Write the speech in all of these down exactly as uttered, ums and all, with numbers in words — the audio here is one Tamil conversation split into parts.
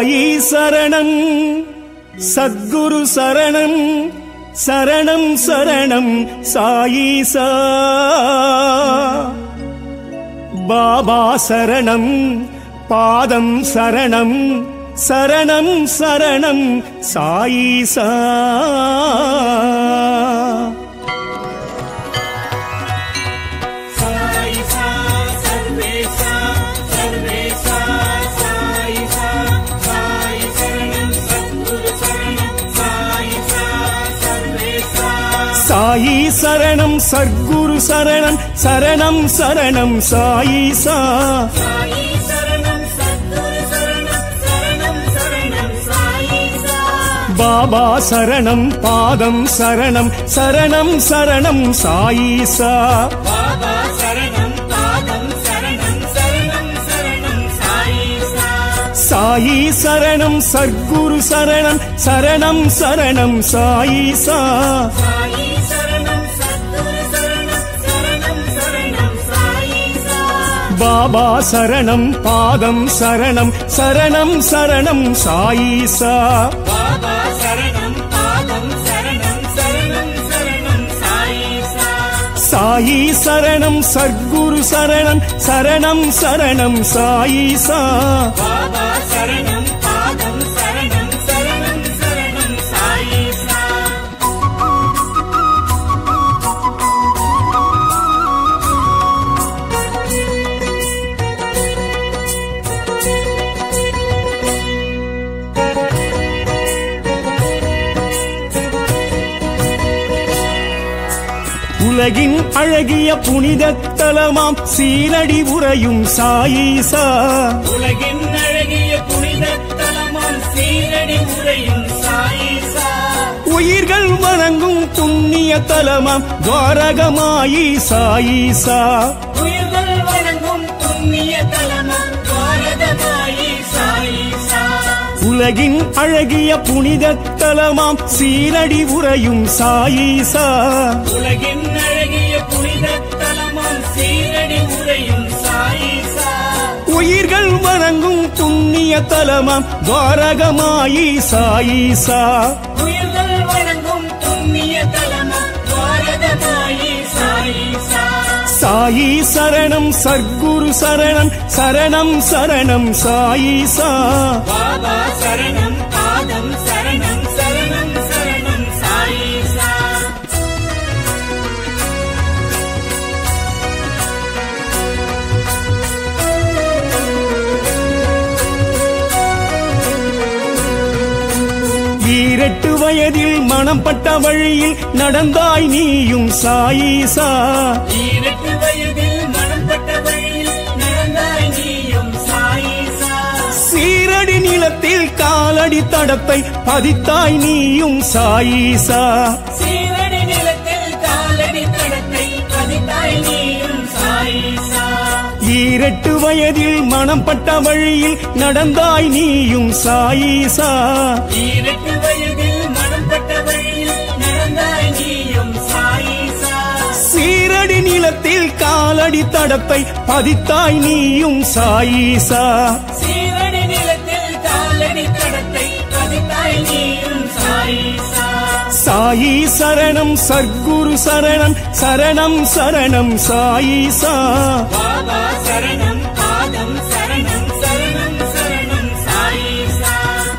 சாயி சரணம் சத்குரு சரணம் சரணம் சரணம் சாயீசா பாபா சரணம் பாதம் சரணம் சரணம் சரணம் சாயீசா சாயி சரணம் சத்குரு சரணம் சரணம் சரணம் சாயீசா பாபா சரணம் பாதம் சரணம் சரணம் சரணம் சாயீசா சாயி சரணம் சத்குரு சரணம் சரணம் சரணம் சாயீசா பாபா சரணம் பாதம் சரணம் சரணம் சரணம் சாயீசா சாயி சரணம் சத்குரு சரணம் சரணம் சரணம் சாயீசா உலகின் அழகிய புனித தலமாம் சீரடி உறையும் சாயீசா உலகின் அழகிய புனித தலமாம் சீரடி உறையும் சாயீசா உயிர்கள் வணங்கும் புண்ணிய தலமாம் துவாரகமாயி சாயீசா உயிர்கள் வணங்கும் புண்ணிய தலமாம் துவாரகமாயி சாயீசா உலகின் அழகிய புனித தலமாம் சீரடி உறையும் சாயீசா உலகின் அழகிய புனித தலமாம் சீரடி உறையும் சாயீசா உயிர்கள் வணங்கும் புண்ணிய தலமாம் துவாரகமாயி சாயீசா உயிர்கள் வணங்கும் புண்ணிய தலமாம் துவாரகமாயி சாயீசா சாயி சரணம் சத்குரு சரணம் சரணம் சரணம் சாயீசா பாபா சரணம் பாதம் சரணம் சரணம் சரணம் சாயீசா ஈரெட்டு வயதில் மனம் பட்ட வழியில் நடந்தாய் நீயும் சாயீசா ஈரெட்டு வயதில் மனம் பட்ட வழியில் நடந்தாய் நீயும் சாயீசா சீரடி நிலத்தில் காலடி தடத்தை பதித்தாய் நீயும் சாயீசா சீரடி நிலத்தில் காலடி தடத்தை பதித்தாய் நீயும் சாயீசா ஈரெட்டு வயதில் மனம் பட்ட வழியில் நடந்தாய் நீயும் சாயீசா ஈரெட்டு வயதில் மனம் பட்ட வழியில் நடந்தாய் நீயும் சாயீசா சீரடி நிலத்தில் காலடி தடத்தை பதித்தாய் நீயும் சாயீசா சீரடி நிலத்தில் காலடி தடத்தை பதித்தாய் நீயும் சாயீசா சாயி சரணம் சத்குரு சரணம் சரணம் சரணம் சாயீசா பாபா சரணம் பாதம் சரணம் சரணம் சரணம் சாயீசா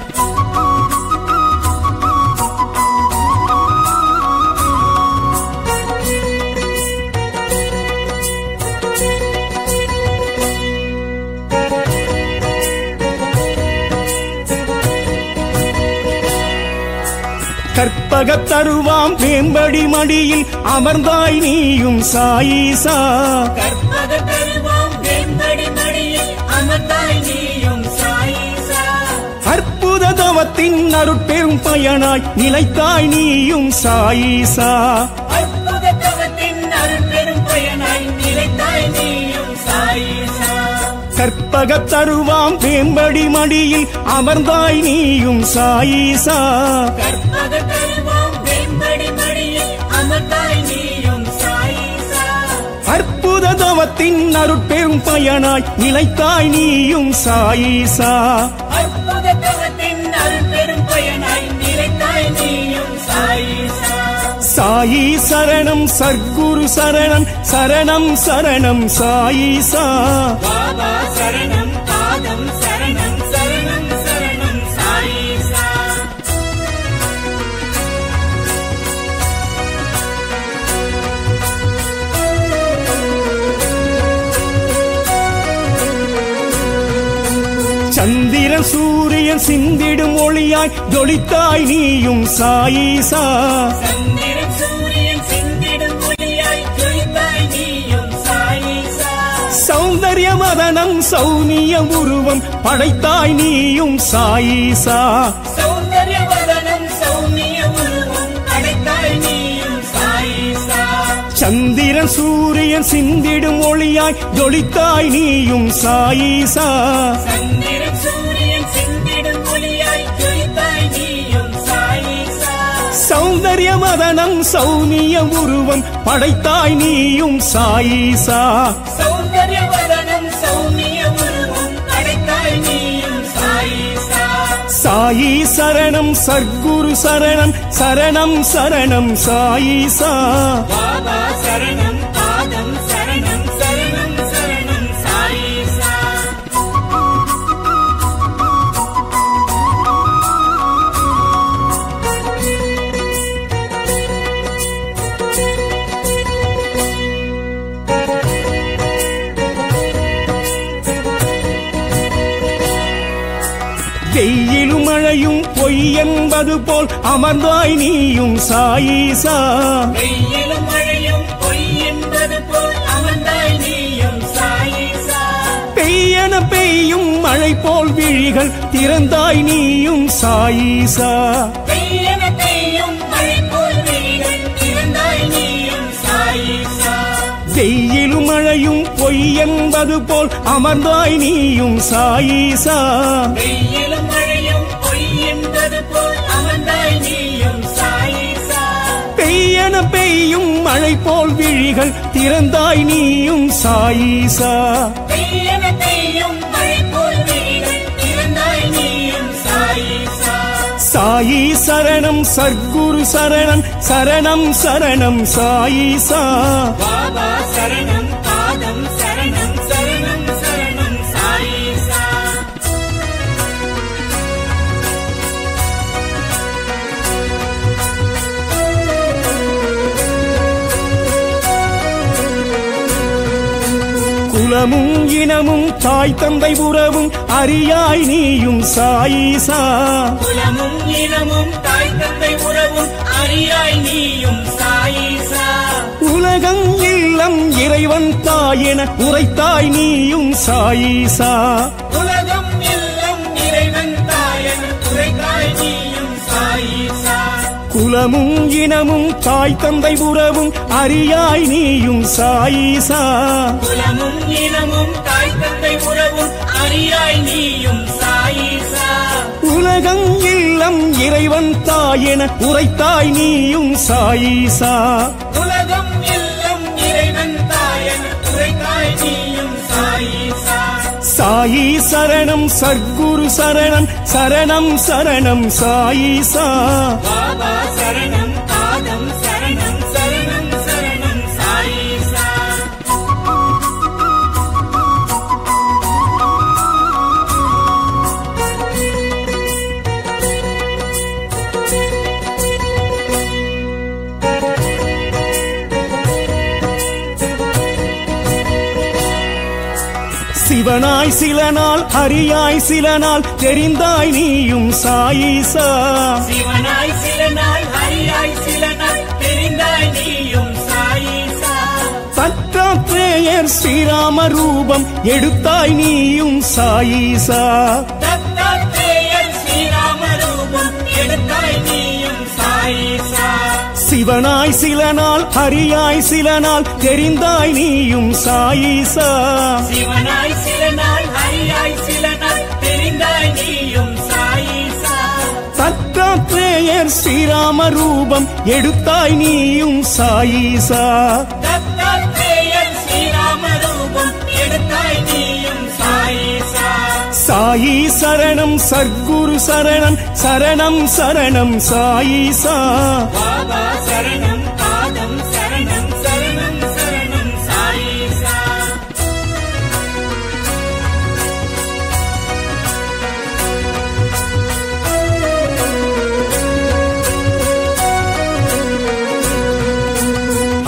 கற்பகத் தருவாம் வேம்படி மடியில் அமர்ந்தாய் நீயும் சாயீசா கற்பக தருவாம் வேம்படி மடியில் அமர்ந்தாய் நீயும் சாயீசா அற்புத தவத்தின் அருட்பெரும் பயனாய் நிலைத்தாய் நீயும் சாயீசா அற்புத தவத்தின் அருட்பெரும் பயனாய் நிலைத்தாய் நீயும் சாயீசா கற்பகத் தருவாம் வேம்படி மடியில் அமர்ந்தாய் நீயும் சாயீசா கற்பக தருவாம் வேம்படி மடியில் அமர்ந்தாய் நீயும் சாயீசா அற்புத தவத்தின் அருட்பெரும் பயனாய் நிலைத்தாய் நீயும் சாயீசா அற்புத தவ சாயி சரணம் சர்க்குரு சரணம் சரணம் சரணம் சாயிசா பாபா சரணம் பாதம் சரணம் சரணம் சரணம் சாயிசா சந்திரன் சூரியன் சிந்திடும் ஒளியாய் ஜொலித்தாய் நீயும் சாயிசா சந்திரன் சூரியன் சிந்திடும் ஒளியாய் ஜொலித்தாய் நீயும் சாயிசா சௌந்தர்ய மதனம் சௌனிய உருவம் படைத்தாய் நீயும் சாயிசா சௌந்தர்ய வதனம் சௌமிய உருவம் படைத்தாய் நீயும் சாயிசா சந்திரன் சூரியன் சிந்திடும் ஒளியாய் ஜொலித்தாய் நீயும் சாயிசா சந்திரன் சூரியன் சிந்திடும் ஒளியாய் ஜொலித்தாய் நீயும் சாயிசா சௌந்தர்ய மதனம் சௌனிய உருவம் படைத்தாய் நீயும் சாயிசா சௌந்தர்ய வதனம் சௌமிய உருவம் படைத்தாய் நீயும் சாயிசா சாயி சரணம் சர்க்குரு சரணம் சரணம் சரணம் சாயிசா பாபா சரணம் பாதம் சரணம் சரணம் சரணம் சாயிசா வெயிலும் மழையும் பொய் என்பது போல் அமர்ந்தாய் நீயும் சாயிசா வெயிலும் மழையும் பொய் என்பது போல் அமர்ந்தாய் நீயும் சாயிசா பெய்யன பெய்யும் மழை போல் விழிகள் திறந்தாய் நீயும் சாயிசா பெய்யன பெய்யும் மழை போல் விழிகள் திறந்தாய் நீயும் சாயிசா வெயிலும் மழையும் பொய் என்பது போல் அமர்ந்தாய் நீயும் சாயிசா வெயிலும் மழையும் பொய் என்பது போல் அமர்ந்தாய் நீயும் சாயிசா பெய்யன பெய்யும் மழை போல் விழிகள் திறந்தாய் நீயும் சாயிசா பெய்யன பெய்யும் மழை போல் விழிகள் திறந்தாய் நீயும் சாயிசா சாயி சரணம் சர்க்குரு சரணம் சரணம் சரணம் சாயிசா பாபா சரணம் பாதம் சரணம் சரணம் சரணம் சாயிசா குலமும் இனமும் தாய் தந்தை உறவும் அறியாய் நீயும் சாயிசா குலமும் இனமும் தாய் தந்தை உறவும் அறியாய் நீயும் சாயிசா உலகம் இல்லம் இறைவன் தாயென உரைத்தாய் நீயும் சாயிசா உலகம் எல்லாம் இறைவன் தாயன் உரைத்தாய் நீயும் சாயிசா குலமும் இனமும் தாய் தந்தை உறவும் அறியாய் நீயும் சாயிசா குலமும் இனமும் தாய் தந்தை உறவும் அறியாய் நீயும் சாயிசா உலகம் இல்லம் இறைவன் தாயென உரைத்தாய் நீயும் சாயிசா உலகம் எல்லாம் இறைவன் தாயன் உரைத்தாய் நீயும் சாயிசா சாயி சரணம் சர்க்குரு சரணம் சரணம் சரணம் சாயிசா பாபா சரணம் பாதம் சரணம் சரணம் சரணம் சாயிசா சிவனாய் சில நாள் ஹரியாய் சில நாள் தெரிந்தாய் நீயும் சாயிசா சிவனாய் சில நாள் ஹரியாய் சில நாள் தெரிந்தாய் நீயும் சாயிசா தத்தாத்ரேயர் ஸ்ரீராம ரூபம் எடுத்தாய் நீயும் சாயிசா தத்தாத்ரேயர் ஸ்ரீராம ரூபம் எடுத்தாய் நீயும் சாயிசா சிவனாய் சில நாள் ஹரியாய் சில நாள் தெரிந்தாய் நீயும் சாயிசா சிவனாய் சில நாள் ஹரியாய் சில நாள் தெரிந்தாய் நீயும் சாயிசா தத்தாத்ரேயர் ஸ்ரீராம ரூபம் எடுத்தாய் நீயும் சாயிசா தத்தாத்ரேயர் ஸ்ரீராம ரூபம் எடுத்தாய் நீயும் சாயிசா சாயி சரணம் சர்க்குரு சரணம் சரணம் சரணம் சாயிசா பாபா சரணம்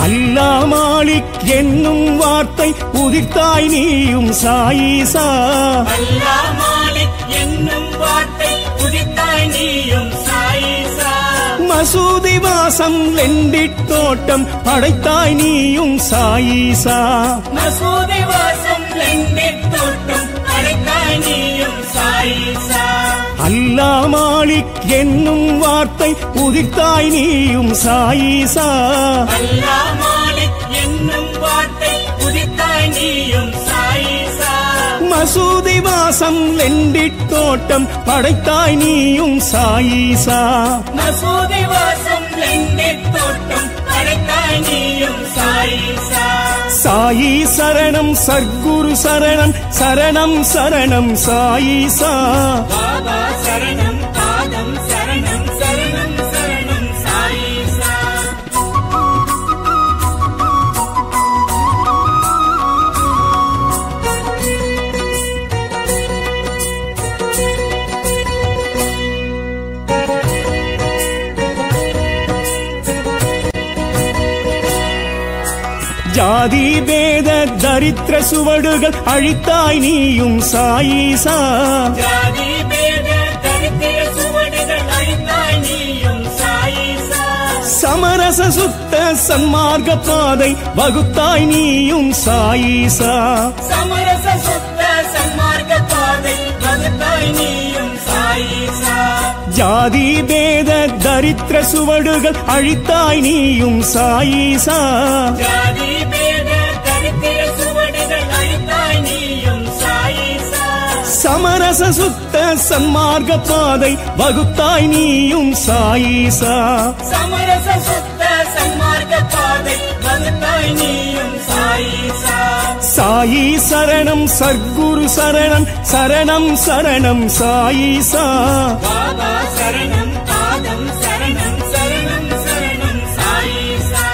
அல்லா மாலிக் என்னும் வார்த்தை உதித்தாய் நீயும் சாயிசா. அல்லா மாலிக் என்னும் வார்த்தை உதித்தாய் நீயும் சாயிசா. மசூதி வாசம் லெண்டிட் தோட்டம் படைத்தாய் நீயும் சாயிசா. மசூதி வாசம் லெண்டிட் தோட்டம் படைத்தாய் நீயும் சாயிசா. அல்லா மாலிக் என்னும் வார்த்தை உதித்தாய் நீயும் சாயிசா. அல்லா மாலிக் என்னும் வார்த்தை உதித்தாய் நீயும் சாயிசா. மசூதி வாசம் லெண்டிட் தோட்டம் படைத்தாய் நீயும் சாயிசா. மசூதி வாசம் லெண்டிட் தோட்டம் படைத்தாய் நீயும் சாயிசா. சாயி சரணம் சர்க்குரு சரணம் சரணம் சரணம் சாயிசா. பாபா சரணம் பாதம் சரணம் சரணம் சரணம் சாயிசா. ஜாதி பேத தரித்திர சுவடுகள் அழித்தாய் நீயும் சாயிசா. ஜாதி பேத தரித்திர சுவடுகள் அழித்தாய் நீயும் சாயிசா. சமரச சுத்த சன்மார்க்க பாதை வகுத்தாய் நீயும் சாயிசா. சமரச சுத்த சன்மார்க்க பாதை வகுத்தாய் நீயும் சாயிசா. ஜாதி பேத தரித்திர சுவடுகள் அழித்தாய் நீயும் சாயிசா. ஜாதி பேத தரித்திர சுவடுகள் அழித்தாய் நீயும் சாயிசா. சமரச சுத்த சன்மார்க்க பாதை வகுத்தாய் நீயும் சாயிசா. சமரச சுத்த சன்மார்க்க பாதை வகுத்தாய் நீயும் சாயிசா. சாயி சரணம் சர்க்குரு சரணம் சரணம் சரணம் சாயிசா. பாபா சரணம் பாதம் சரணம் சரணம் சரணம் சாயிசா.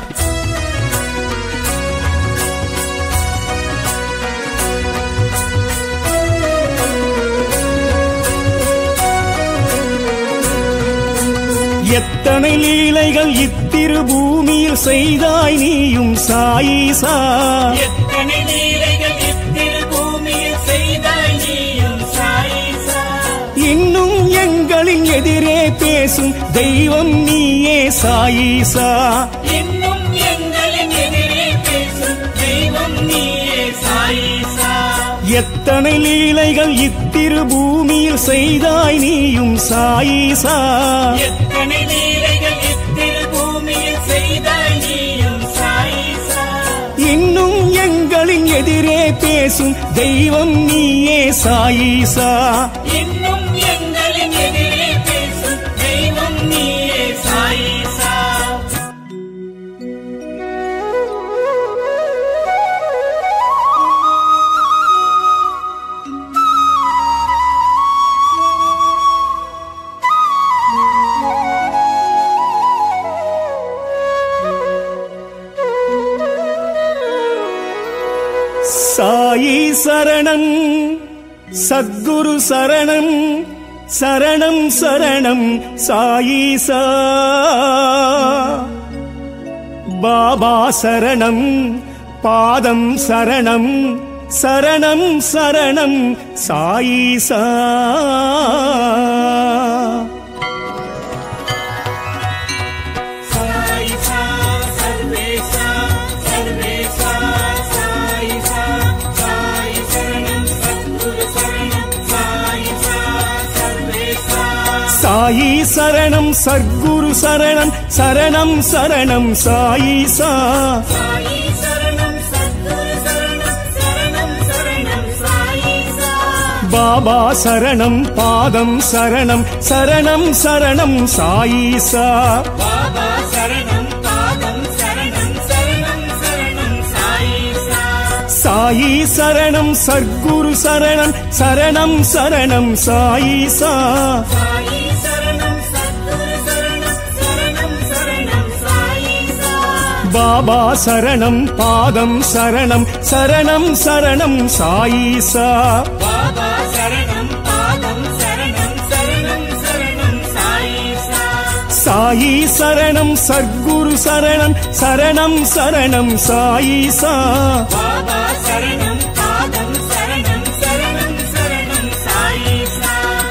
எத்தனை லீலைகள் இத்திரு பூமியில் செய்தாய் நீயும் சாயிசா. எத்தனை லீலைகள் இத்திரு பூமியில் செய்தாய் நீயும் சாயிசா. இன்னும் எங்களின் எதிரே பேசும் தெய்வம் நீயே சாயிசா. இன்னும் எங்களின் எதிரே பேசும் தெய்வம் நீயே சாயிசா. எத்தனை லீலைகள் இத்திரு பூமியில் செய்தாய் நீயும் சாயிசா. எத்தனை லீலைகள் இத்திரு பூமியில் செய்தாய் நீயும் சாயிசா. இன்னும் எங்களின் எதிரே பேசும் தெய்வம் நீயே சாயிசா. இன்னும் எங்களின் எதிரே பேசும் தெய்வம் நீயே சாயிசா. சாயி சரணம் சத்குரு சரணம் சரணம் சரணம் சாயிசா. பாபா சரணம் பாதம் சரணம் சரணம் சரணம் சாயிசா. சாயிசா சர்வேசா சர்வேசா சாயிசா. சாயி சரணம் சத்குரு சரணம் சாயிசா சர்வேசா. சாயி சரணம் சத்குரு சரணம் சரணம் சரணம் சாயிசா. சாயி சரணம் சத்குரு சரணம் சரணம் சரணம் சாயிசா. பாபா சரணம் பாதம் சரணம் சரணம் சரணம் சாயிசா. பாபா சரணம் பாதம் சரணம் சரணம் சரணம் சாயிசா. சாயி சரணம் சத்குரு சரணம் சரணம் சரணம் சாயிசா. சாயி சரணம் சத்குரு சரணம் சரணம் சரணம் சாயிசா. பாபா சரணம் பாதம் சரணம் சரணம் சரணம் சாயிசா. பாபா சரணம் பாதம் சரணம் சரணம் சரணம் சாயிசா. சாயி சரணம் சர்க்குரு சரணம் சரணம் சரணம் சாயிசா பாபா சரணம் பாதம் சரணம் சரணம் சரணம் சாயிசா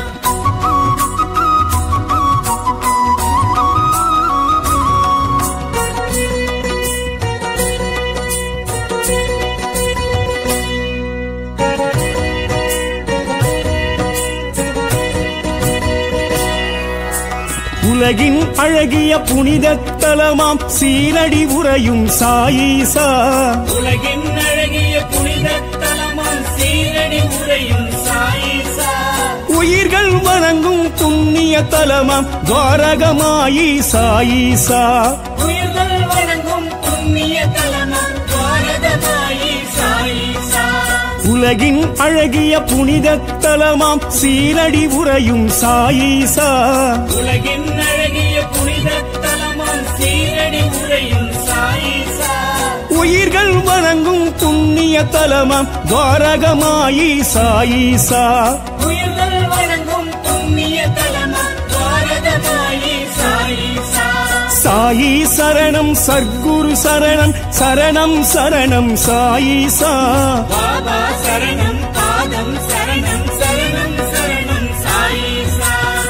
உலகின் அழகிய புனித தலமாம் சீரடி உறையும் சாயிசா உலகின் அழகிய புனித தலமாம் சீரடி உறையும் சாயிசா உயிர்கள் வணங்கும் புண்ணிய தலமாம் துவாரகமாயி சாயிசா உயிர்கள் வணங்கும் புண்ணிய தலமாம் துவாரகமாயி சாயிசா உலகின் அழகிய புனித தலமாம் சீரடி உறையும் சாயிசா உலகின் அழகிய புனித தலமாம் சீரடி உறையும் சாயிசா உயிர்கள் வணங்கும் புண்ணிய தலமாம் துவாரகமாயி சாயிசா உயிர்கள் வணங்கும் புண்ணிய தலமாம் துவாரகமாயி சாயிசா சாயி சரணம் சர்க்குரு சரணம் சரணம் சரணம் சாயிசா பாபா சரணம் பாதம் சரணம் சரணம் சரணம் சாயிசா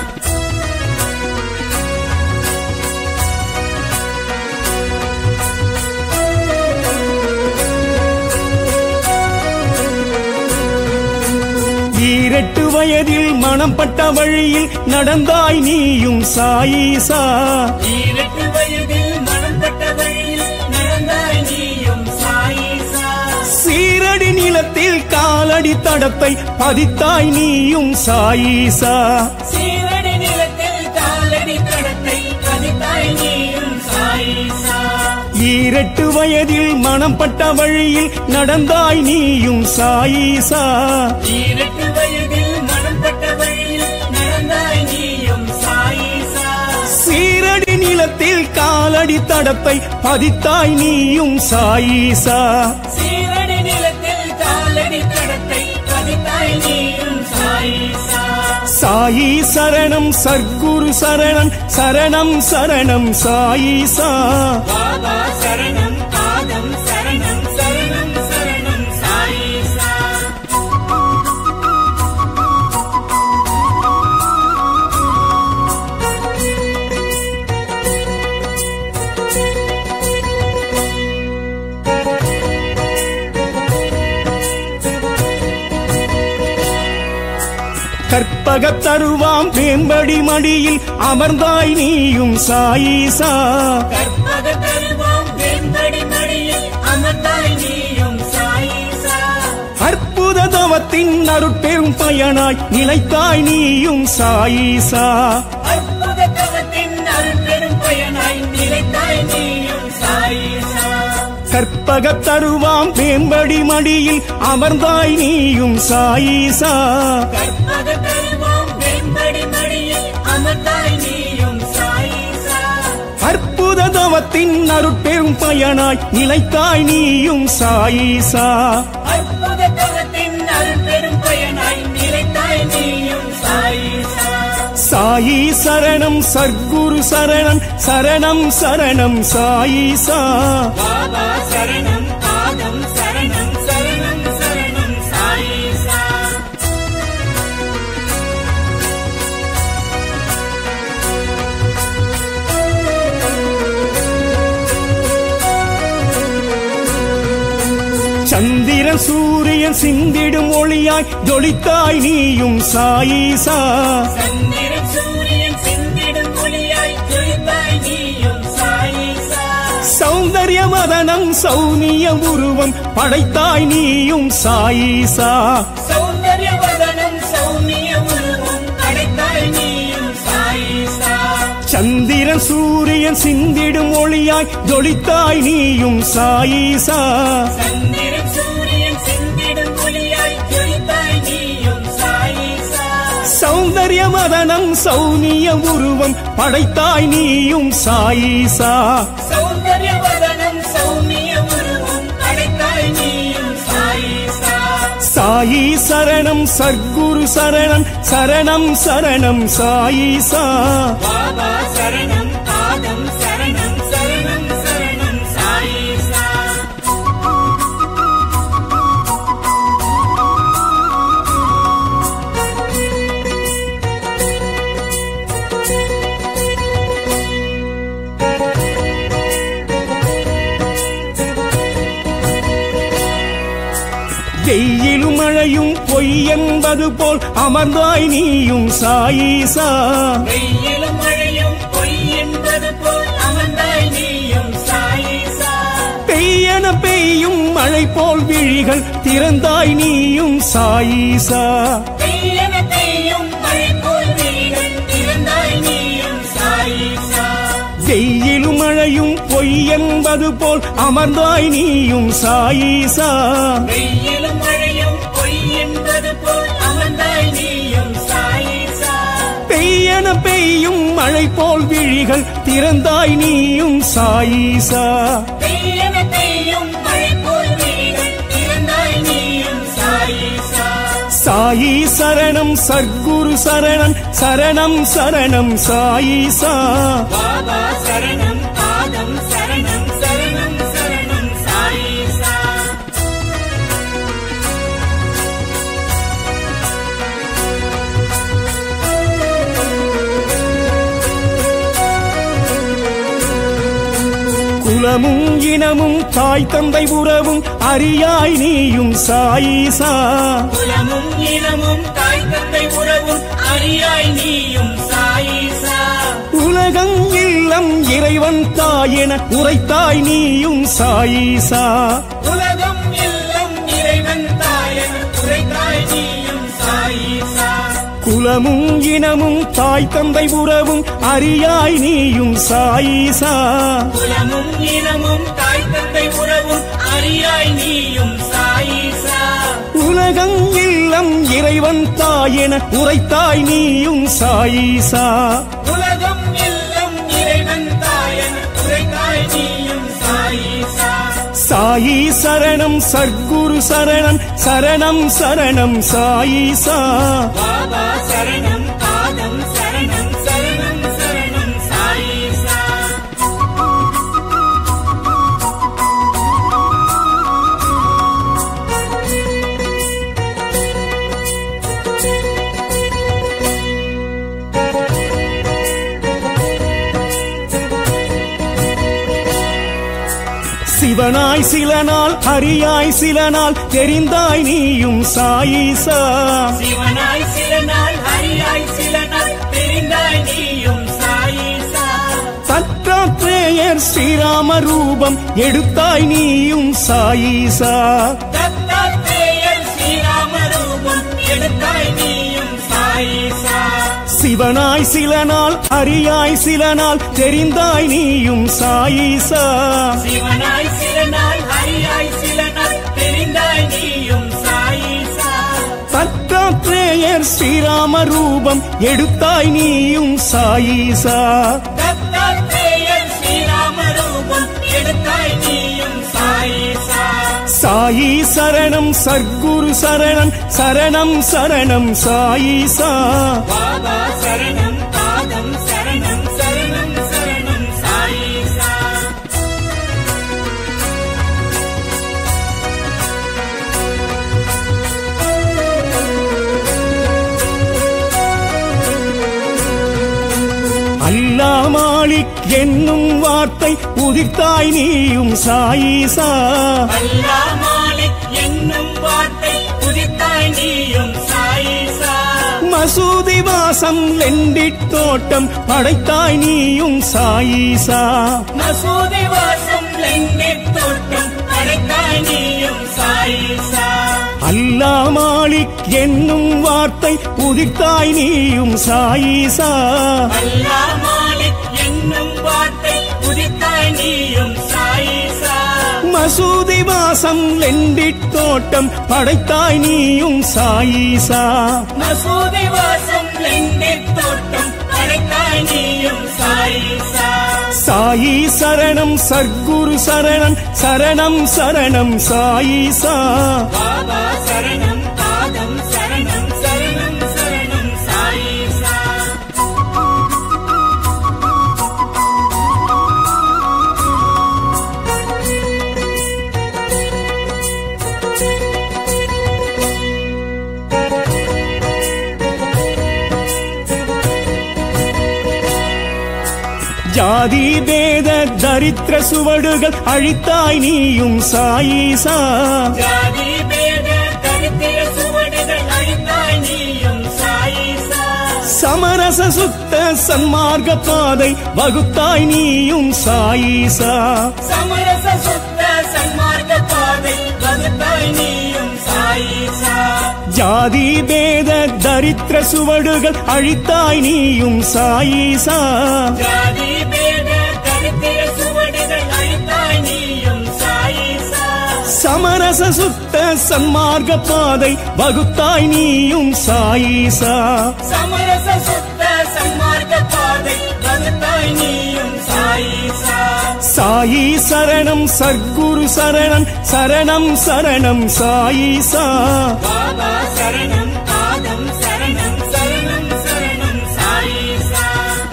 ஈரெட்டு வயதில் மனம் பட்ட வழியில் நடந்தாய் நீயும் சாயிசா ஈரெட்டு வயதில் மனம் பட்ட வழியில் நடந்தாய் நீயும் சாயிசா சீரடி நிலத்தில் காலடி தடத்தை பதித்தாய் நீயும் சாயிசா சீரடி நிலத்தில் காலடி தடத்தை பதித்தாய் நீயும் சாயிசா ஈரெட்டு வயதில் மனம் பட்ட வழியில் நடந்தாய் நீயும் சாயிசா ஈரெட்டு வயதில் மனம் பட்ட வழியில் நடந்தாய் நீயும் சாயிசா சீரடி நிலத்தில் காலடி தடத்தை பதித்தாய் நீயும் சாயிசா சீரடி நிலத்தில் காலடி தடத்தை பதித்தாய் நீயும் சாயிசா சாயி சரணம் சர்க்குரு சரணம் சரணம் சரணம் சாயிசா பாபா சரணம் பாதம் சரணம் சரணம் சரணம் சாயிசா கற்பகத் தருவாம் வேம்படி மடியில் அமர்ந்தாய் நீயும் சாயிசா கற்பக தருவாம் வெண்படி மடியில் அமர்ந்தாய் நீயும் சாயிசா அற்புத தவத்தின் அருட்பெரும் பயனாய் நிலைத்தாய் நீயும் சாயிசா அற்புத தவத்தின் அருட்பெரும் பயனாய் நிலைத்தாய் நீயும் சாயிசா கற்பகத் தருவாம் வேம்படி மடியில் அமர்ந்தாய் நீயும் சாயிசா கற்பக தருவாம் வெண்படி மடியில் அமர்ந்தாய் நீயும் சாயிசா அற்புத தவத்தின் அருட்பெரும் பயனாய் நிலைத்தாய் நீயும் சாயிசா அற்புத தவத்தின் அருட்பெரும் பயனாய் நிலைத்தாய் நீயும் சாயிசா சாயி சரணம் சர்க்குரு சரணம் சரணம் சரணம் சாயிசா பாபா சரணம் பாதம் சரணம் சரணம் சரணம் சாயிசா சந்திரன் சூரியன் சிந்திடும் ஒளியாய் ஜொலித்தாய் நீயும் சாயிசா சந்திரன் சூரியன் சிந்திடும் ஒளியாய் ஜொலித்தாய் நீயும் சாயிசா சௌந்தர்ய மதனம் சௌனிய உருவம் படைத்தாய் நீயும் சாயிசா சௌந்தர்ய வதனம் சௌமிய உருவம் படைத்தாய் நீயும் சாயிசா சந்திரன் சூரியன் சிந்திடும் ஒளியாய் ஜொலித்தாய் நீயும் சாயிசா சந்திரன் சூரியன் சிந்திடும் ஒளியாய் ஜொலித்தாய் நீயும் சாயிசா சௌந்தர்ய மதனம் சௌனிய உருவம் படைத்தாய் நீயும் சாயிசா சௌந்தர்ய வதனம் சௌமிய உருவம் படைத்தாய் நீயும் சாயிசா சாயி சரணம் சர்க்குரு சரணம் சரணம் சரணம் சாயிசா பாபா சரணம் வெயிலும் மழையும் பொய் என்பது போல் அமர்ந்தாய் நீயும் சாயீசா. வெயிலும் மழையும் பொய் என்பது போல் அமர்ந்தாய் நீயும் சாயீசா. பெய்யன பெய்யும் மழை போல் விழிகள் திறந்தாய் நீயும் சாயீசா. பெய்யன பெய்யும் மழை போல் விழிகள் திறந்தாய் நீயும் சாயீசா. வெயிலும் மழையும் பொய் என்பது போல் அமர்ந்தாய் நீயும் சாயீசா. வெயிலும் மழையும் பொய் என்பது போல் அமர்ந்தாய் நீயும் சாயீசா. பெய்யன பெய்யும் மழை போல் விழிகள் திறந்தாய் நீயும் சாயீசா. பெய்யன பெய்யும் மழை போல் விழிகள் திறந்தாய் நீயும் சாயீசா. சாயி சரணம் சர்க்குரு சரணம் சரணம் சரணம் சாயீசா. பாபா சரணம் பாதம் சரணம் சரணம் சரணம் சாயீசா. குலமும் இனமும் தாய் தந்தை உறவும் அறியாய் நீயும் சாயீசா. குலமும் இனமும் தாய் தந்தை உறவும் அறியாய் நீயும் சாயீசா. உலகம் இல்லம் இறைவன் தாயென உரைத்தாய் நீயும் சாயீசா. உலகம் இல்லம் இறைவன் தாயன் உரைத்தாய் நீயும் சாயீசா. குலமும் இனமும் தாய் தந்தை உறவும் அறியாய் நீயும் சாயீசா. குலமும் இனமும் தாய் தந்தை உறவும் அறியாய் நீயும் சாயீசா. உலகம் இல்லம் இறைவன் தாயென உரைத்தாய் நீயும் சாயீசா. உலகம் இல்லம் இறைவன் தாயன் உரைத்தாய் நீயும் சாயீசா. சாயி சரணம் சர்க்குரு சரணம் சரணம் சரணம் சாயீசா. பாபா சரணம் பாதம் சரணம் சரணம் சரணம் சாயீசா. சிவனாய் சில நாள் ஹரியாய் சில நாள் தெரிந்தாய் நீயும் சாயீசா. சிவனாய் சில நாள் ஹரியாய் சில நாள் தெரிந்தாய் நீயும் சாயீசா. தத்தாத்ரேயர் ஸ்ரீராம ரூபம் எடுத்தாய் நீயும் சாயீசா. தத்தாத்ரேயர் ஸ்ரீராம ரூபம் எடுத்தாய் நீயும் சாயீசா. சிவனாய் சில நாள் ஹரியாய் சில நாள் தெரிந்தாய் நீயும் சாயீசா. சிவனாய் சில நாள் ஹரியாய் சில நாள் தெரிந்தாய் நீயும் சாயீசா. தத்தாத்ரேயர் ஸ்ரீராம ரூபம் எடுத்தாய் நீயும் சாயீசா. தத்தாத்ரேயர் ஸ்ரீராம ரூபம் எடுத்தாய் நீயும் சாயீசா. சாயி சரணம் சர்க்குரு சரணம் சரணம் சரணம் சாயீசா. பாபா சரணம் பாதம் சரணம் சரணம் சரணம் சாயீசா. அல்லா மாலிக் என்னும் வார்த்தை உதிர்த்தாய் நீயும் சாயீசா. அல்லாஹ் மாலிக் என்னும் வார்த்தை உதித்தாய் நீயும் சாயீசா. மசூதி வாசம் லெண்டிட் தோட்டம் படைத்தாய் நீயும் சாயீசா. மசூதி வாசம் லெண்டிட் தோட்டம் படைத்தாய் நீயும் சாயீசா. அல்லா மாலிக் என்னும் வார்த்தை உதிர்த்தாய் நீயும் சாயீசா. அல்லாஹ் மாலிக் என்னும் வார்த்தை உதித்தாய் நீயும் சாயீசா. மசூதி வாசம் லெண்டிட் தோட்டம் படைத்தாய் நீயும் சாயீசா. மசூதி வாசம் லெண்டிட் தோட்டம் படைத்தாய் நீயும் சாயீசா. சாயி சரணம் சர்க்குரு சரணம் சரணம் சரணம் சாயீசா. பாபா சரணம் பாதம் சரணம் சரணம் சரணம் சாயீசா. ஜாதி பேத தரித்திர சுவடுகள் அழித்தாய் நீயும் சாயீசா. ஜாதி பேத சரித்திர சுவடுகள் அழித்தாய் நீயும் சாயிசா. சமரச சுத்த சன்மார்க்க பாதை வகுத்தாய் நீயும் சாயிசா. சமரச சுத்த சன்மார்க்க பாதை வகுத்தாய் நீயும் சாயிசா. ஜாதி பேத தரித்திர சுவடுகள் அழித்தாய் நீயும் சாயிசா. ஜாதி பேத தரித்திர சுவடுகள் அழித்தாய் நீயும் சாயிசா. சமரச சுத்த சன்மார்க்க பாதை வகுத்தாய் நீயும் சாயிசா. சமரச சுத்த சன்மார்க்க பாதை வகுத்தாய் நீயும் சாயிசா. சாயி சரணம் சர்க்குரு சரணம் சரணம் சரணம் சாயிசா. பாபா சரணம் பாதம் சரணம் சரணம் சரணம் சாயிசா.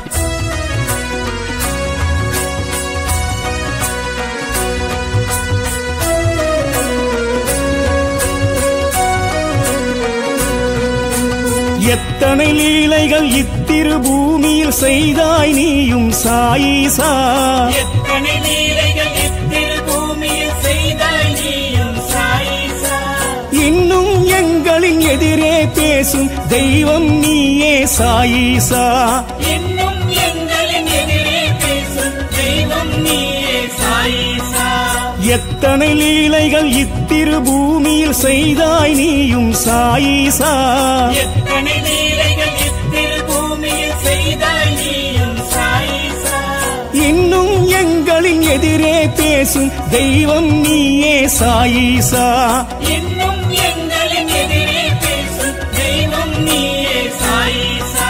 எத்தனை லீலைகள் இத்திரு பூமியில் செய்தாய் நீயும் சாயிசா. எத்தனை லீலைகள் இத்திரு பூமியில் செய்தாய் நீயும் சாயிசா. இன்னும் எங்களின் எதிரே பேசும் தெய்வம் நீயே சாயிசா. இன்னும் எங்களின் எதிரே பேசும் தெய்வம் நீயே சாயிசா. எத்தனை லீலைகள் இத்திரு பூமியில் செய்தாய் நீயும் சாயிசா. எத்தனை லீலைகள் இத்திரு பூமியில் செய்தாய் நீயும் சாயிசா. இன்னும் எங்களின் எதிரே பேசும் தெய்வம் நீயே சாயிசா. இன்னும் எங்களின் எதிரே பேசும் தெய்வம் நீயே சாயிசா.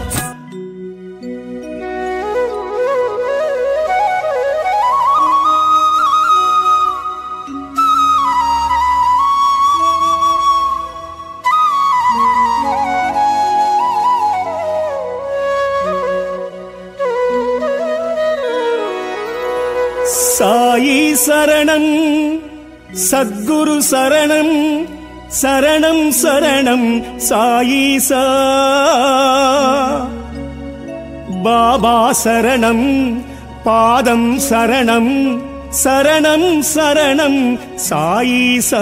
சாயி சரணம் சத்குரு சரணம் சரணம் சரணம் சாயிசா. பாபா சரணம் பாதம் சரணம் சரணம் சரணம் சாயிசா.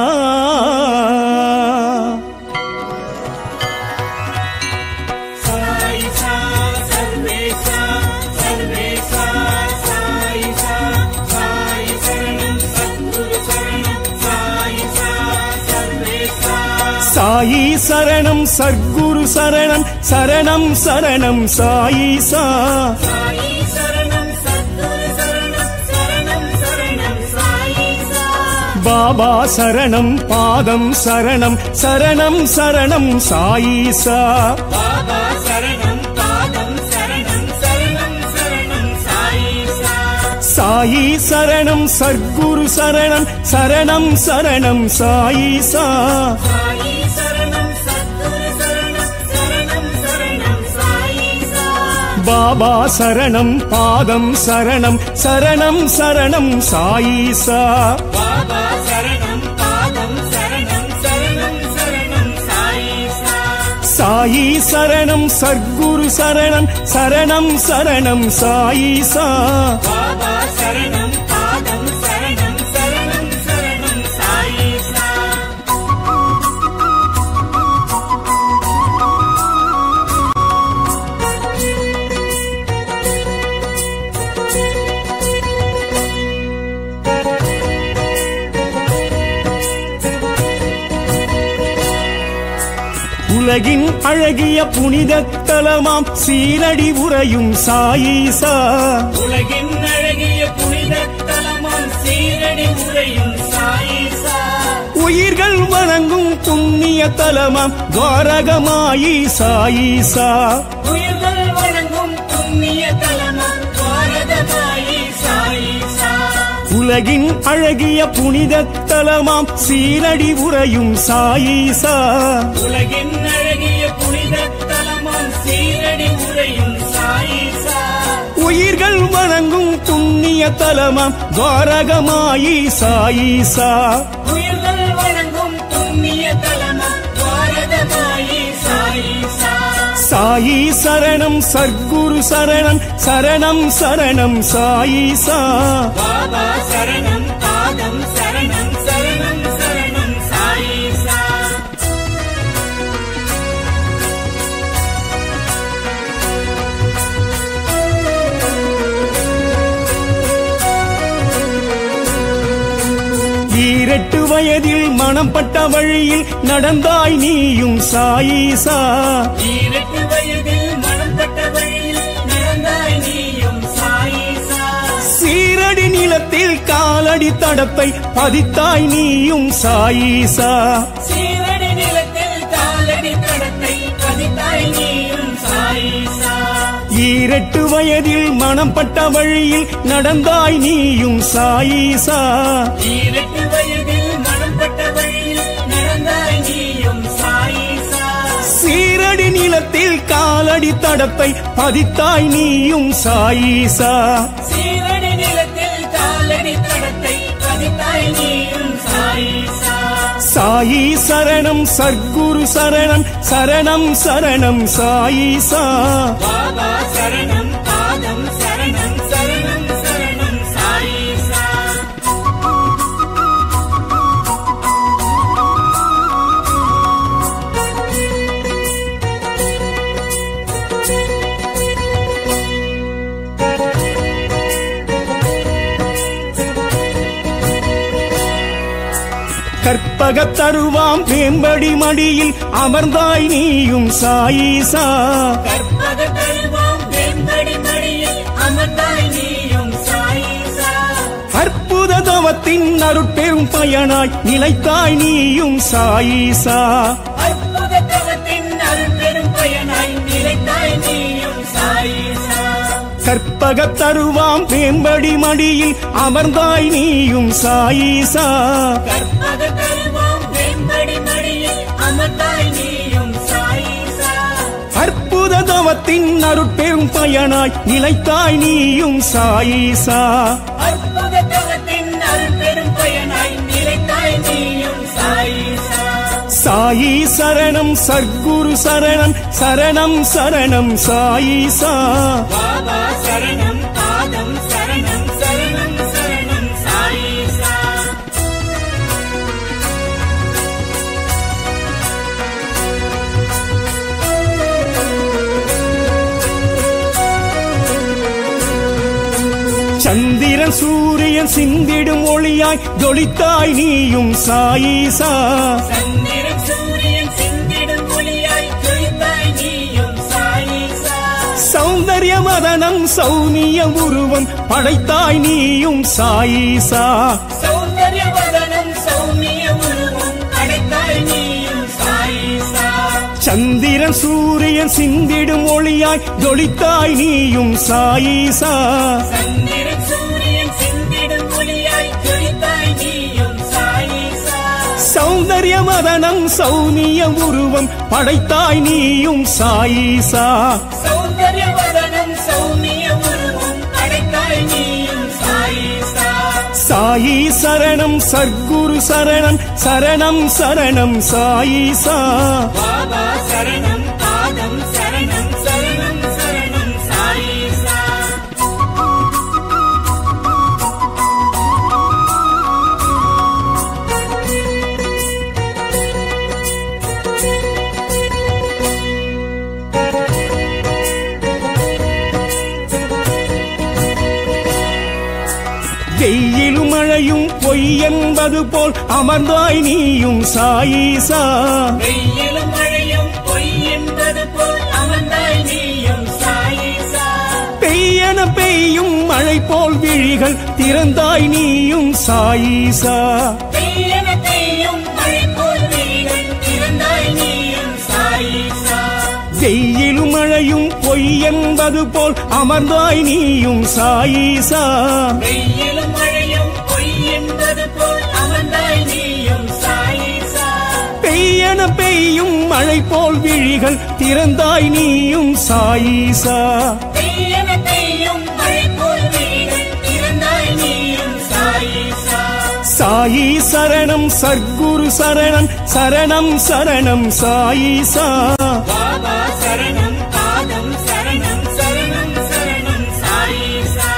சாயிசா சர்வேசா சர்வேசா சாயிசா. சாயி சரணம் சத்குரு சரணம் சாயிசா சர்வேசா. சாயி சரணம் சத்குரு சரணம் சரணம் சரணம் சாயிசா. சாயி சரணம் சத்குரு சரணம் சரணம் சரணம் சாயிசா. பாபா சரணம் பாதம் சரணம் சரணம் சரணம் சாயிசா. பாபா சரணம் பாதம் சரணம் சரணம் சரணம் சாயிசா. சாயி சரணம் சத்குரு சரணம் சரணம் சரணம் சாயிசா. சாயி சரணம் சத்குரு சரணம் சரணம் சரணம் சாயிசா. பாபா சரணம் பாதம் சரணம் சரணம் சரணம் சாயிசா. பாபா சரணம் பாதம் சரணம் சரணம் சரணம் சாயிசா. சாயி சரணம் சத்குரு சரணம் சரணம் சரணம் சாயிசா. பாபா சரணம் பாதம் சரணம் சரணம் சரணம் சாயிசா. உலகின் அழகிய புனித தலமாம் சீரடி உறையும் சாயிசா. உலகின் அழகிய புனித தலமாம் சீரடி உறையும் சாயிசா. உயிர்கள் வணங்கும் புண்ணிய தலமாம் துவாரகமாயி சாயிசா. உயிர்கள் வணங்கும் புண்ணிய தலமாம் துவாரகமாயி சாயிசா. உலகின் அழகிய புனித தலமாம் சீரடி உறையும் சாயிசா. உலகின் அழகிய புனித தலமாம் சீரடி உறையும் சாயிசா. உயிர்கள் வணங்கும் புண்ணிய தலமாம் துவாரகமாயி சாயிசா. உயிர்கள் வணங்கும் புண்ணிய தலமாம் துவாரகமாயி சாயிசா. சாயி சரணம் சத்குரு சரணம் சரணம் சரணம் சாயிசா. பாபா சரணம் பாதம் சரணம் சரணம் சரணம் சாயிசா. வயதில் மனம் பட்ட வழியில் நடந்தாய் நீயும் சாயீசா ஈரெட்டு வயதில் மனம் பட்ட வழியில் நடந்தாய் நீயும் சாயீசா சீரடி நிலத்தில் காலடி தடத்தை பதித்தாய் நீயும் சாயீசா சீரடி நிலத்தில் காலடி தடத்தை பதித்தாய் நீயும் சாயீசா ஈரெட்டு வயதில் மனம் பட்ட வழியில் நடந்தாய் நீயும் சாயீசா ஈரெட்டு வயதில் மனம் பட்ட வழியில் நடந்தாய் நீயும் சாயீசா சீரடி நிலத்தில் காலடி தடத்தை பதித்தாய் நீயும் சாயீசா சீரடி நிலத்தில் காலடி தடத்தை பதித்தாய் நீயும் சாயீசா சாயி சரணம் சர்க்குரு சரணம் சரணம் சரணம் சாயீசா பாபா சரணம் பாதம் சரணம் சரணம் சரணம் சாயீசா கற்பகத் தருவாம் வேம்படி மடியில் அமர்ந்தாய் நீயும் சாயீசா கற்பக தருவாம் வேம்படி மடியில் அமர்ந்தாய் நீயும் சாயீசா அற்புத தவத்தின் அருட்பெரும் பயனாய் நிலைத்தாய் நீயும் சாயீசா அற்புத தவத்தின் அருட்பெரும் பயனாய் நிலைத்தாய் நீயும் சாயீசா கற்பகத் தருவாம் வேம்படி மடியில் அமர்ந்தாய் நீயும் சாயீசா கற்பக தருவாம் வேம்படி மடியில் அமர்ந்தாய் நீயும் சாயீசா அற்புத தவத்தின் அருட்பெரும் பயனாய் நிலைத்தாய் நீயும் சாயீசா அற்புத தவத்தின் அருட்பெரும் பயனாய் நிலைத்தாய் நீயும் சாயீசா சாயி சரணம் சர்க்குரு சரணம் சரணம் சரணம் சாயீசா பாபா சரணம் பாதம் சரணம் சரணம் சரணம் சாயீசா சந்திரன் சூரியன் சிந்திடும் ஒளியாய் ஜொலித்தாய் நீயும் சாயீசா சந்திரன் சூரியன் சிந்திடும் ஒளியாய் ஜொலித்தாய் நீயும் சாயீசா சௌந்தர்ய மதனம் சௌமிய உருவம் படைத்தாய் நீயும் சாயீசா சௌந்தர்ய வதனம் சௌமிய உருவம் அடைத்தாய் நீயும் சாயீசா சந்திரன் சூரியன் சிந்திடும் ஒளியாய் ஜொலித்தாய் நீயும் சாயீசா சந்திரன் சூரியன் சிந்திடும் ஒளியாய் ஜொலித்தாய் நீயும் சாயீசா சௌந்தர்ய மதனம் சௌமிய உருவம் படைத்தாய் நீயும் சாயீசா சௌந்தர்ய வதனம் சௌமிய உருவம் அடைத்தாய் நீயும் சாயீசா சாயி சரணம் சர்க்குரு சரணம் சரணம் சரணம் சாயீசா பாபா சரணம் பாதம் சரணம் சரணம் சரணம் சாயீசா வெயிலும் மழையும் பொய் என்பது போல் அமர்ந்தாய் நீயும் சாயீசா வெயிலும் மழையும் பொய் என்பது போல் அமர்ந்தாய் நீயும் சாயீசா பெய்யன பெய்யும் மழை போல் விழிகள் திறந்தாய் நீயும் சாயீசா பெய்யன பெய்யும் மழை போல் விழிகள் திறந்தாய் நீயும் சாயீசா வெயிலும் மழையும் பொய் என்பது போல் அமர்ந்தாய் நீயும் சாயீசா வெயிலும் மழையும் பொய் என்பது போல் அமர்ந்தாய் நீயும் சாயீசா பெய்யன பெய்யும் மழை போல் விழிகள் திறந்தாய் நீயும் சாயீசா பெய்யன பெய்யும் மழை போல் விழிகள் திறந்தாய் நீயும் சாயீசா சாயி சரணம் சர்க்குரு சரணம் சரணம் சரணம் சாயீசா பாபா சரணம் பாதம் சரணம் சரணம் சரணம் சாயீசா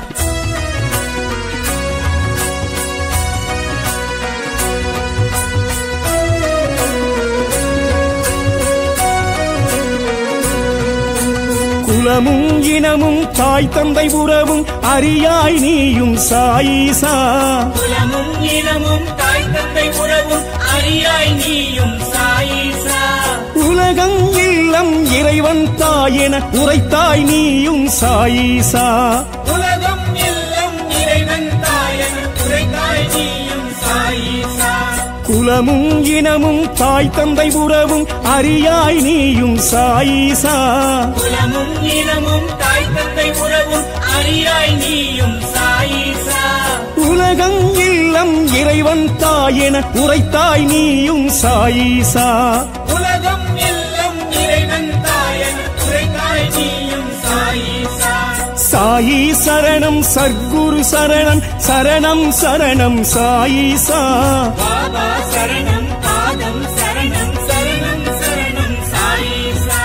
குலமும் இனமும் தாய் தந்தை உறவும் அறியாய் நீயும் சாயீசா குலமும் இனமும் தாய் தந்தை ஹரியாய் நீயும் சாயிசா. உலகம் இல்லம் இறைவன் தாயென உரைத்தாய் நீயும் சாயிசா. உலகம் எல்லாம் இறைவன் தாயன் உரைத்தாய் நீயும் சாயிசா. குலமும் இனமும் தாய் தந்தை உறவும் அறியாய் நீயும் சாயிசா. குலமும் இனமும் தாய் தந்தை உறவும் அறியாய் நீயும் சாயிசா. உலகம் இல்லம் இறைவன் தாயென உரைத்தாய் நீயும் சாயிசா. உலகம் எல்லாம் இறைவன் தாயன் உரைத்தாய் நீயும் சாயிசா. சாயி சரணம் சர்க்குரு சரணம் சரணம் சரணம் சாயிசா. பாபா சரணம் பாதம் சரணம் சரணம் சரணம் சாயிசா.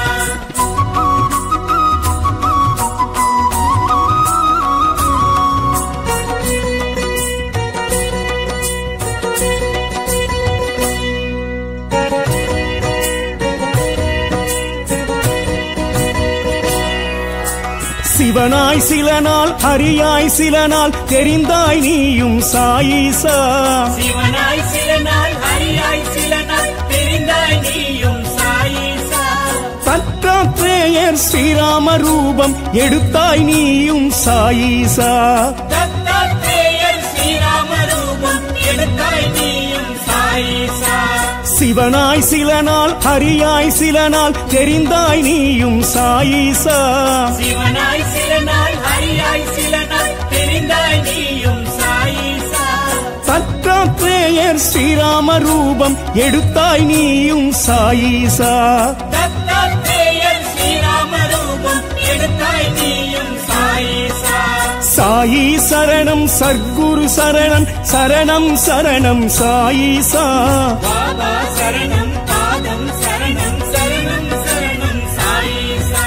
சிவனாய் சில நாள் ஹரியாய் சில நாள் தெரிந்தாய் நீயும் சாயிசா. சிவனாய் சில நாள் ஹரியாய் சில நாள் தெரிந்தாய் நீயும் சாயிசா. தத்தாத்ரேயர் ஸ்ரீராம ரூபம் எடுத்தாய் நீயும் சாயிசா. தத்தாத்ரேயர் ஸ்ரீராம ரூபம் எடுத்தாய் நீயும் சாயிசா. சிவனாய் சில நாள் ஹரியாய் சில நாள் தெரிந்தாய் நீயும் சாயிசா. சிவனாய் சில நாள் ஹரியாய் சில நாள் தெரிந்தாய் நீயும் சாயிசா. தத்தாத்ரேயர் ஸ்ரீராம ரூபம் எடுத்தாய் நீயும் சாயிசா. தத்தாத்ரேயர் ஸ்ரீராம ரூபம் எடுத்தாய் நீயும் சாயிசா. சாயி சரணம் சர்க்குரு சரணம் சரணம் சரணம் சாயிசா. பாபா சரணம் பாதம் சரணம் சரணம் சரணம் சாயிசா.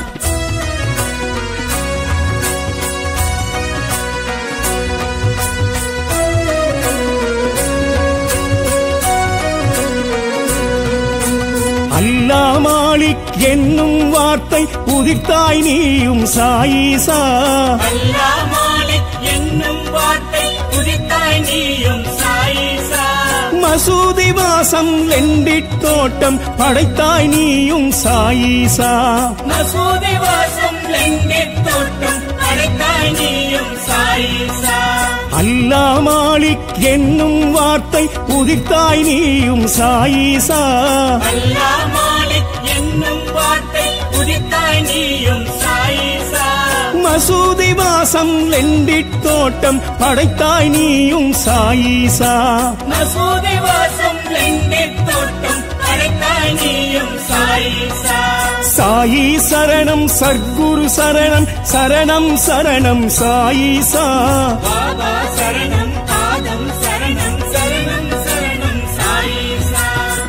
அல்லா மாலிக் என்னும் வார்த்தை உதிர்த்தாய் நீயும் சாயிசா. அல்லாஹ் மாலிக் என்னும் வார்த்தை உதித்தாய் நீயும் சாயிசா. மசூதி வாசம் லெண்டிட் தோட்டம் படைத்தாய் நீயும் சாயிசா. மசூதி வாசம் லெண்டிட் தோட்டம் படைத்தாய் நீயும் சாயிசா. அல்லா மாலிக் என்னும் வார்த்தை உதிர்த்தாய் நீயும் சாயிசா. அல்லாஹ் மாலிக் என்னும் வார்த்தை உதித்தாய் நீயும் சாயிசா. மசூதி வாசம் லெண்டிட் தோட்டம் படைத்தாய் நீயும் சாயிசா. மசூதி வாசம் லெண்டிட் தோட்டம் படைத்தாய் நீயும் சாயிசா. சாயி சரணம் சர்க்குரு சரணம் சரணம் சரணம் சாயிசா. பாபா சரணம் பாதம் சரணம் சரணம் சரணம் சாயிசா.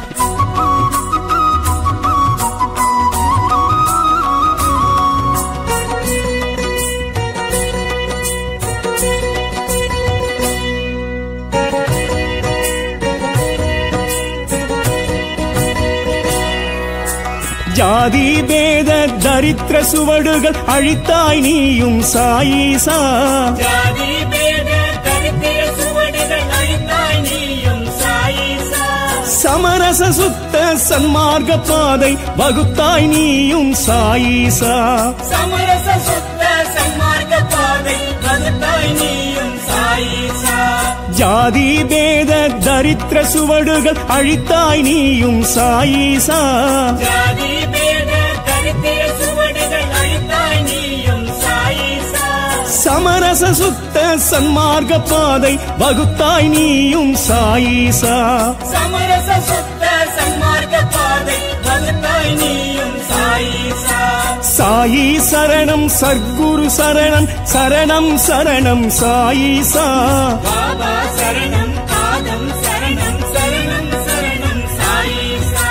ஜாதி பேத தரித்திர சுவடுகள் அழித்தாய் நீயும் சாயிசா. ஜாதி பேத தரித்திர சுவடுகள் அழித்தாய் நீயும் சாயிசா. சமரச சுத்த சன்மார்க்க பாதை வகுத்தாய் நீயும் சாயிசா. சமரச சுத்த சன்மார்க்க பாதை வகுத்தாய் நீயும் சாயிசா. ஜாதி பேத தரித்திர சுவடுகள் அழித்தாய் நீயும் சாயிசா. ஜாதி பேத தரித்திர சுவடுகள் அழித்தாய் நீயும் சாயிசா. சமரச சுத்த சன்மார்க்க பாதை வகுத்தாய் நீயும் சாயிசா. சமரச சுத்த சன்மார்க்க பாதை வகுத்தாய் நீயும் சாயிசா. சாயி சரணம் சர்க்குரு சரணம் சரணம் சரணம் சாயிசா. பாபா சரணம் பாதம் சரணம் சரணம் சரணம் சாயிசா.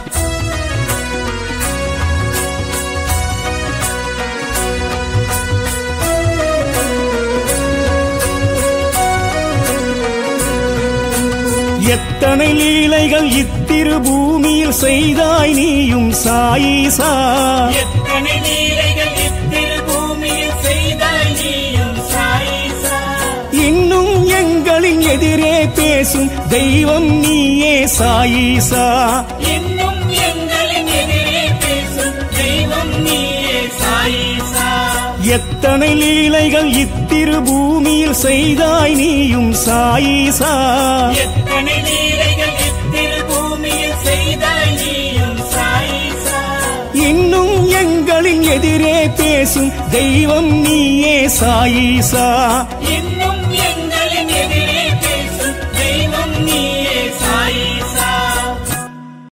எத்தனை லீலைகள் இத்திரு பூமியில் செய்தாய் நீயும் சாயிசா. எத்தனை லீலைகள் இத்திரு பூமியில் செய்தாய் நீயும் சாயிசா. இன்னும் எங்கள் எங்களின் எதிரே பேசும் தெய்வம் நீயே சாயீசா. இன்னும் எங்களின் எதிரே பேசும் தெய்வம் நீயே சாயீசா. எத்தனை லீலைகள் இத்திரு பூமியில் செய்தாய் நீயும் சாயீசா. எத்தனை லீலைகள் இத்திரு பூமியில் செய்தாய் நீயும் சாயீசா. இன்னும் எங்களின் எதிரே பேசும் தெய்வம் நீயே சாயீசா. இன்னும் எங்களின் எதிரே